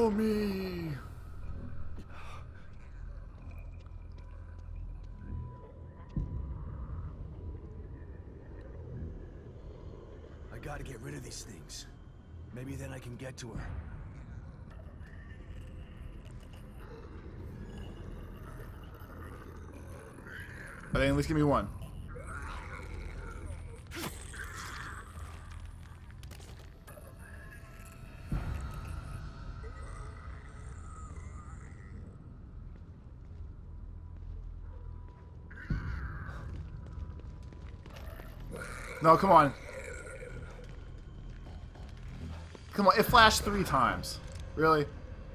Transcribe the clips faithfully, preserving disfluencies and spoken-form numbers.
Follow me. I gotta get rid of these things. Maybe then I can get to her. I think at least give me one. No, come on. Come on, it flashed three times. Really?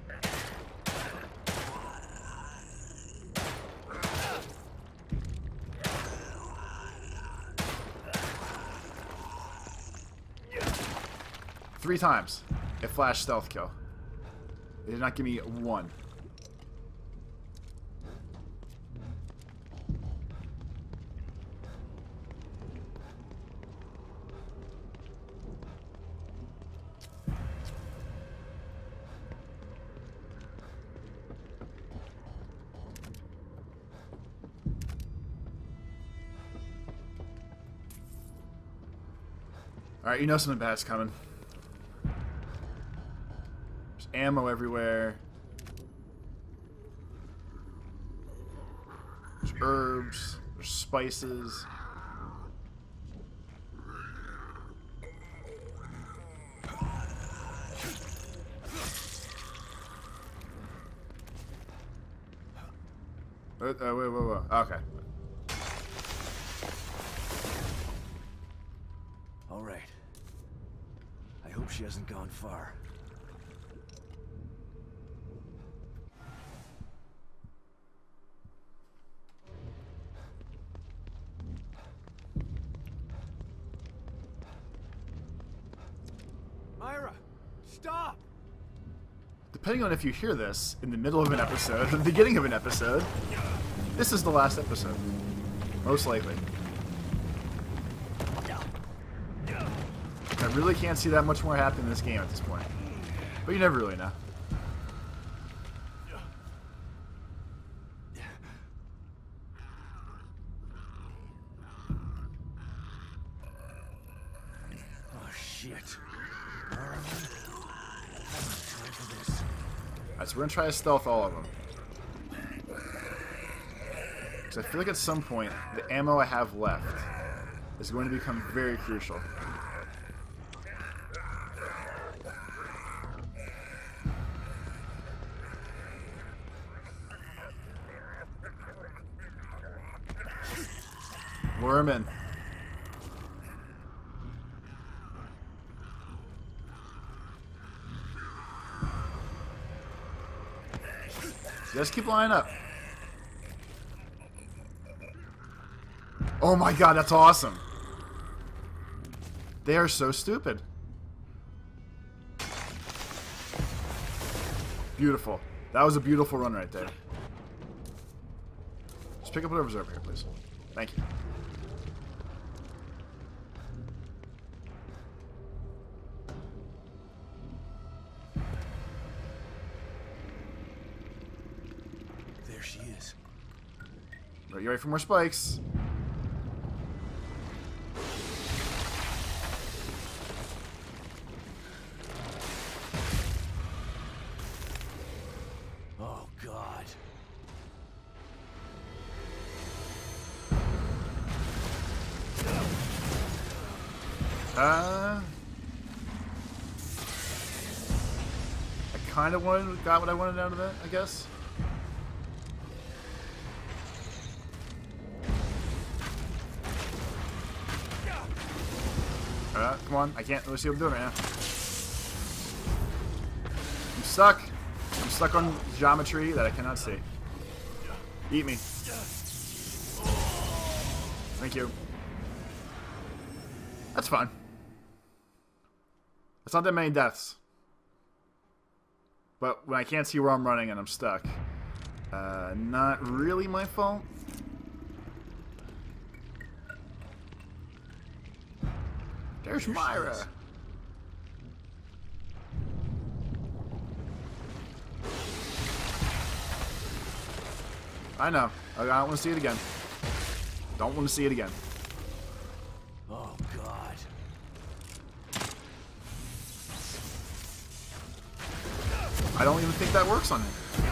Three times. It flashed stealth kill. It did not give me one. Alright, you know something bad's coming. There's ammo everywhere. There's herbs. There's spices. Wait, uh, wait, wait, wait. Okay. All right. I hope she hasn't gone far. Myra, stop! Depending on if you hear this in the middle of an episode, the beginning of an episode, this is the last episode. Most likely. I really can't see that much more happening in this game at this point. But you never really know. Oh, shit. Alright, so we're gonna try to stealth all of them. Because I feel like at some point, the ammo I have left is going to become very crucial. Lure him in. Just keep lining up. Oh my god, that's awesome. They are so stupid. Beautiful. That was a beautiful run right there. Just pick up whatever's over here, please. Thank you. There she is. Are you ready for more spikes? Oh, God. Uh, I kind of wanted, got what I wanted out of that, I guess. Alright, come on. I can't really see what I'm doing right now. I'm stuck. I'm stuck on geometry that I cannot see. Eat me. Thank you. That's fine. It's not that many deaths. But when I can't see where I'm running and I'm stuck, uh, not really my fault. There's Myra. I know. I don't want to see it again. Don't want to see it again. Oh, God. I don't even think that works on him.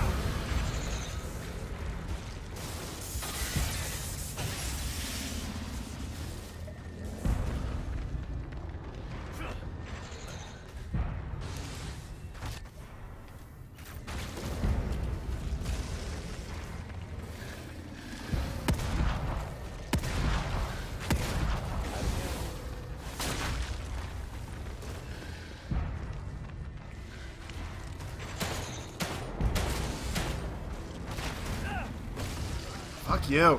Fuck you.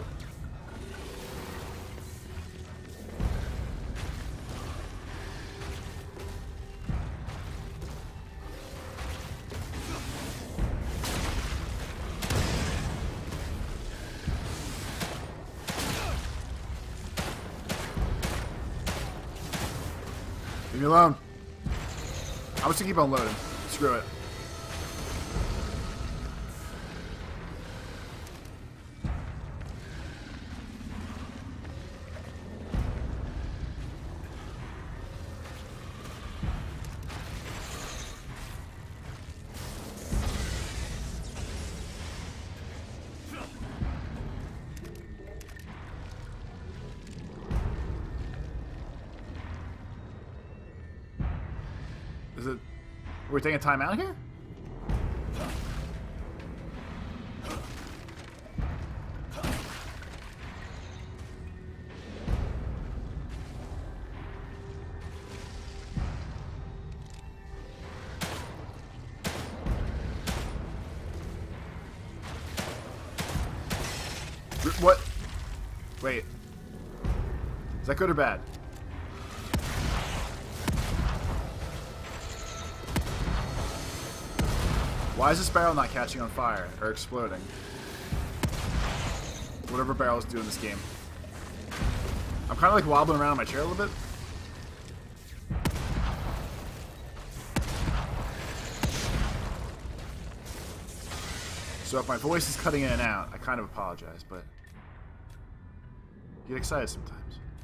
Leave me alone. I'm just gonna keep on loading. Screw it. Is it... We're taking time out here? What? Wait. Is that good or bad? Why is this barrel not catching on fire or exploding? Whatever barrels do in this game. I'm kind of like wobbling around in my chair a little bit. So if my voice is cutting in and out, I kind of apologize, but I get excited sometimes.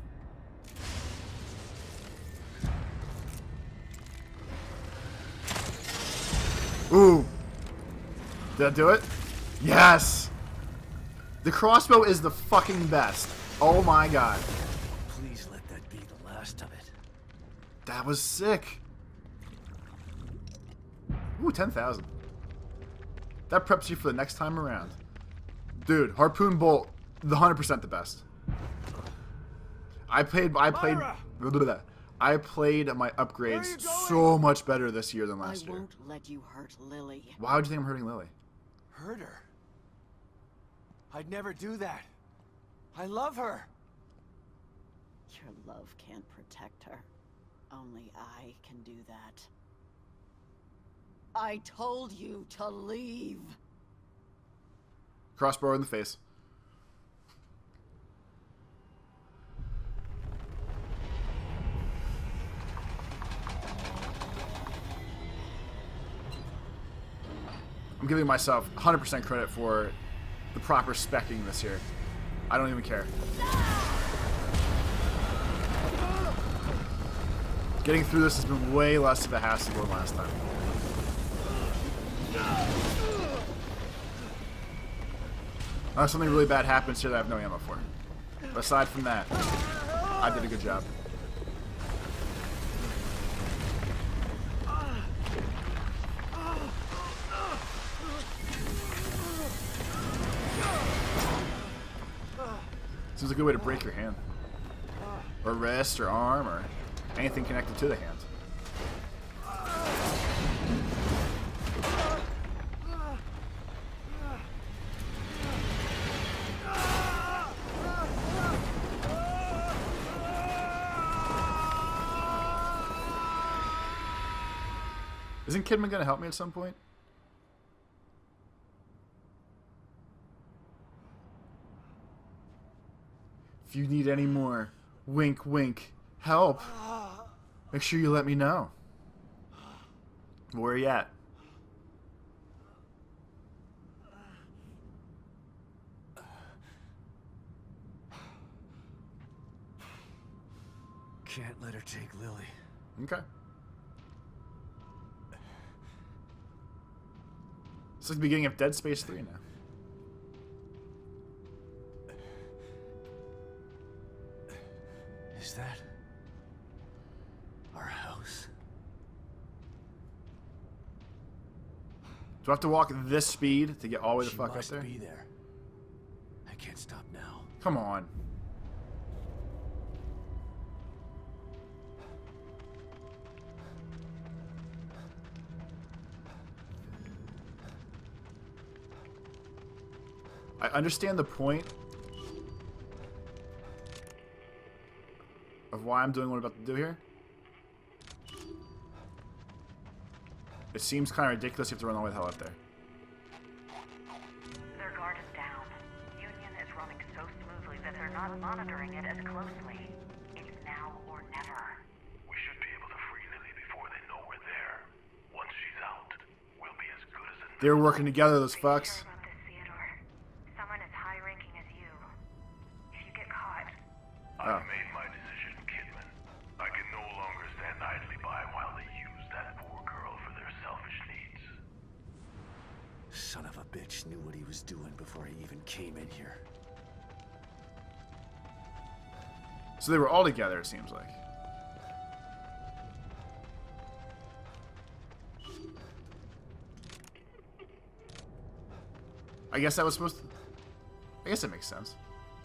Ooh. Did I do it? Yes! The crossbow is the fucking best. Oh my god. Please let that be the last of it. That was sick. Ooh, ten thousand. That preps you for the next time around. Dude, Harpoon Bolt, the one hundred percent the best. I played, I played, blah, blah, blah. I played my upgrades so much better this year than last year. I won't let you hurt Lily. Why would you think I'm hurting Lily? Hurt her? I'd never do that. I love her. Your love can't protect her. Only I can do that. I told you to leave. Crossbow in the face. I'm giving myself one hundred percent credit for the proper speccing this year. I don't even care. Getting through this has been way less of a hassle than last time. Unless something really bad happens here that I have no ammo for. But aside from that, I did a good job. Seems like a good way to break your hand. Or wrist, or arm, or anything connected to the hand. Isn't Kidman gonna help me at some point? If you need any more wink wink help, make sure you let me know. Where are you at? can't let her take Lily. Okay. It's like the beginning of Dead Space three now. Is that our house? Do I have to walk this speed to get all the way the She fuck up must there? be there. I can't stop now. Come on. I understand the point of why I'm doing what I'm about to do here. It seems kind of ridiculous you have to run all the way the hell up there. Their guard is down. Union is running so smoothly that they're not monitoring it as closely. It's now or never. We should be able to free Lily before they know we're there. Once she's out, we'll be as good as a... They're working together, those Are you fucks. sure about this, Theodore? Someone as high-ranking as you. If you get caught, Oh. I've made my decision, Kidman. I can no longer stand idly by while they use that poor girl for their selfish needs. Son of a bitch knew what he was doing before he even came in here. So they were all together, it seems like. I guess that was supposed to... I guess that makes sense.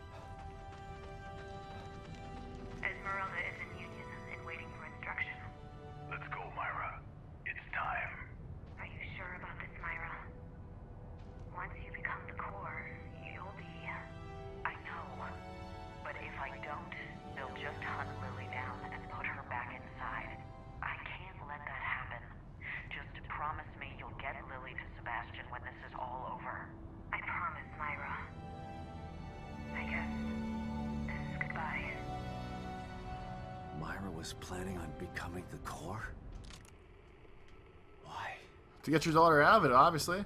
Esmeralda is in Union and waiting for instruction. Let's go, Myra. It's time. Are you sure about this, Myra? Once you become the core, you'll be... I know. But if I don't, they'll just hunt Lily down and put her back inside. I can't let that happen. Just promise me you'll get Lily to Sebastian when this is all over. I promise, Myra. I guess this is goodbye. Myra was planning on becoming the core? Why? To get your daughter out of it, obviously.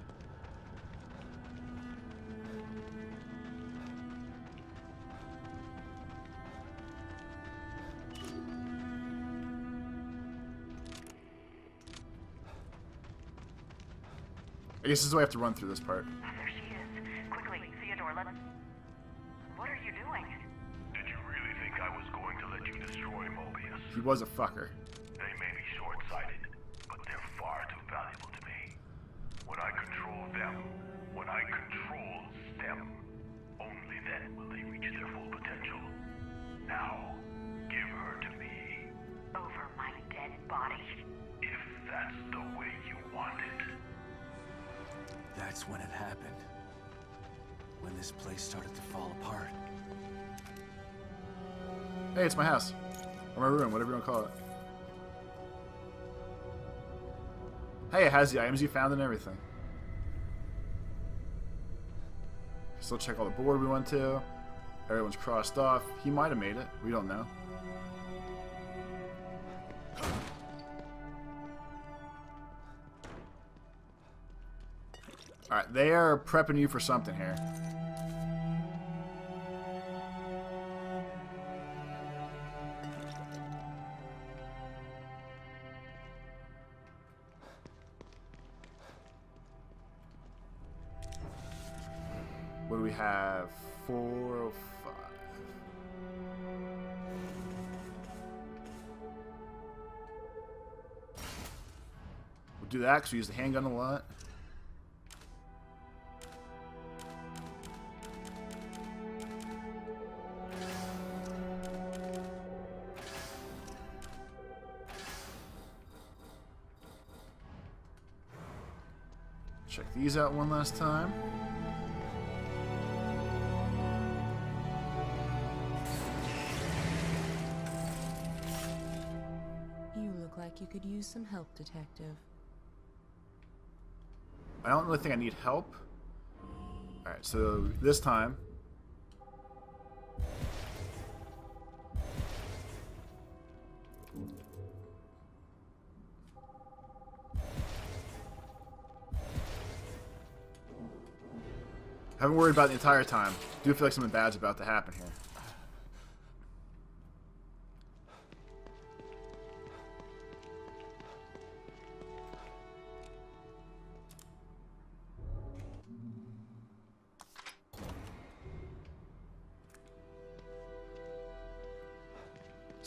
I guess this is the way I have to run through this part. Oh, there she is. Quickly, Theodore, let... What are you doing? Did you really think I was going to let you destroy Mobius? He was a fucker. They may be short-sighted, but they're far too valuable to me. When I control them, when I control them, only then will they reach their full potential. Now, give her to me, Over my dead body. if that's the way you want it. That's when it happened. When this place started to fall apart. Hey, it's my house. Or my room, whatever you want to call it. Hey, it has the items you found and everything. Still check all the board we went to. Everyone's crossed off. He might have made it. We don't know. Alright, they are prepping you for something here. What do we have? Four oh five. We'll do that because we use the handgun a lot. Check these out one last time. You look like you could use some help, Detective. I don't really think I need help. Alright, so this time. I haven't worried about it the entire time. I do feel like something bad's about to happen here.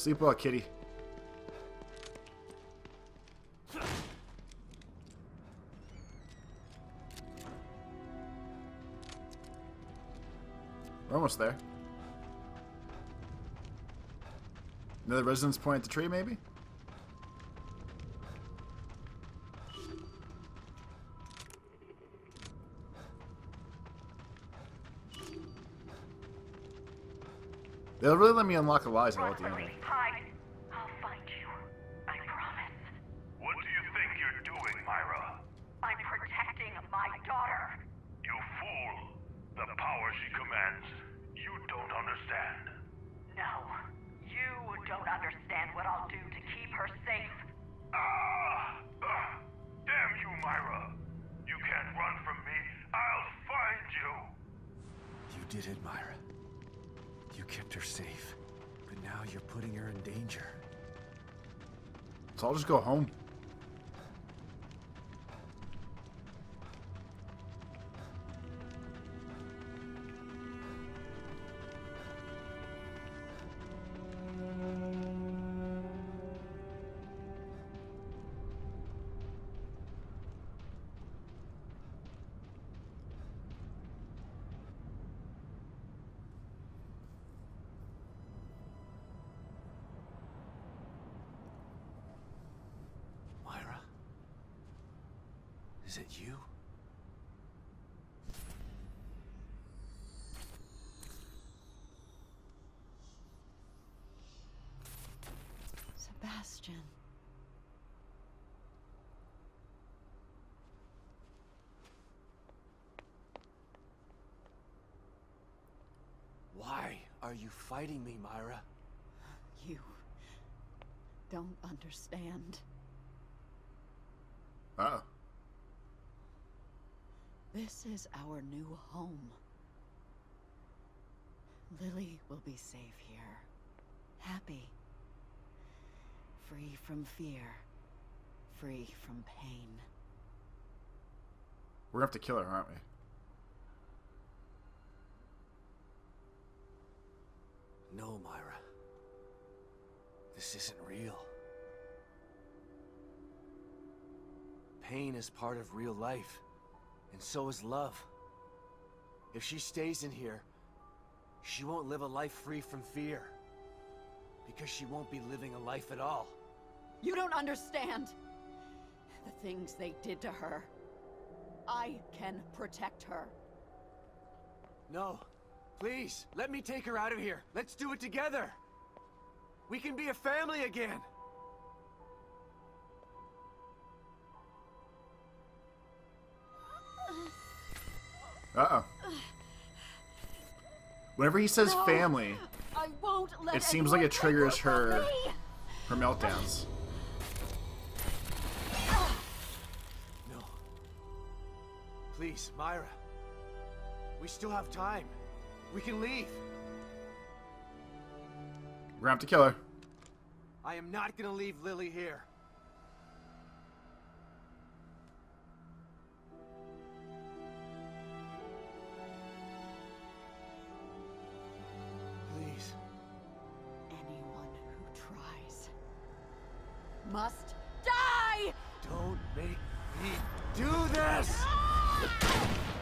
Sleep well, kitty. We're almost there. Another residence point at the tree, maybe? They'll really let me unlock Eliza at the end. Hide. I'll find you. I promise. What do you think you're doing, Myra? I'm protecting my daughter. You fool! The power she commands, you don't understand. No. You don't understand what I'll do to keep her safe. Ah! ah, Damn you, Myra! You can't run from me. I'll find you! You did it, Myra. You kept her safe, but now you're putting her in danger. So I'll just go home. Myra? Is it you? Sebastian. Why are you fighting me, Myra? You don't understand. Uh-oh. This is our new home. Lily will be safe here. Happy. Free from fear. Free from pain. We're gonna have to kill her, aren't we? No, Myra. This isn't real. Pain is part of real life, and so is love. If she stays in here, she won't live a life free from fear. Because she won't be living a life at all. You don't understand the things they did to her. I can protect her. No. Please, let me take her out of here. Let's do it together. We can be a family again. Uh-oh. Whenever he says No, family, I won't let it seems like it anyone triggers take from her, me. her meltdowns. No. Please, Myra. We still have time. We can leave. We're gonna have to kill her. I am not gonna leave Lily here. Please. Anyone who tries must die! Don't make me do this!